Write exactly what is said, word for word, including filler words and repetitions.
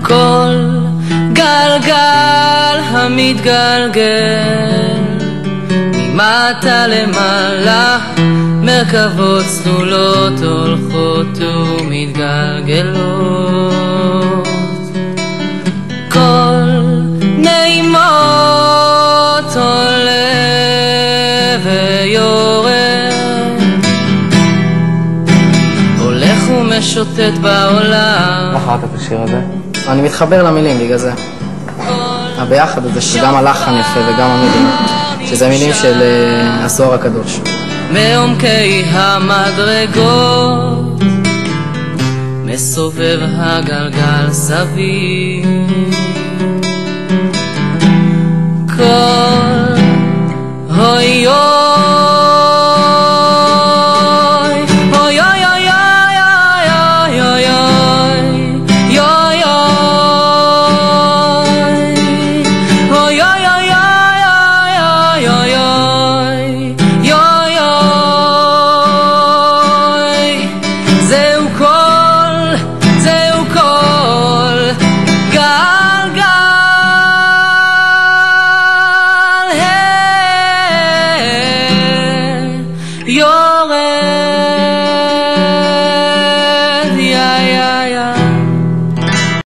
כל גלגל המתגלגל ממטה למעלה, מרכבות סלולות הולכות ומתגלגלות. כל נעימות עולה ויורד, הולך ומשוטט בעולם. איך אהבת את השיר הזה? אני מתחבר למילים בגלל זה. הביחד הזה שגם הלחן יפה וגם המילים, שזה מילים של הסוהר הקדוש. מעומקי המדרגות מסובב הגלגל סביב, כל הוי yo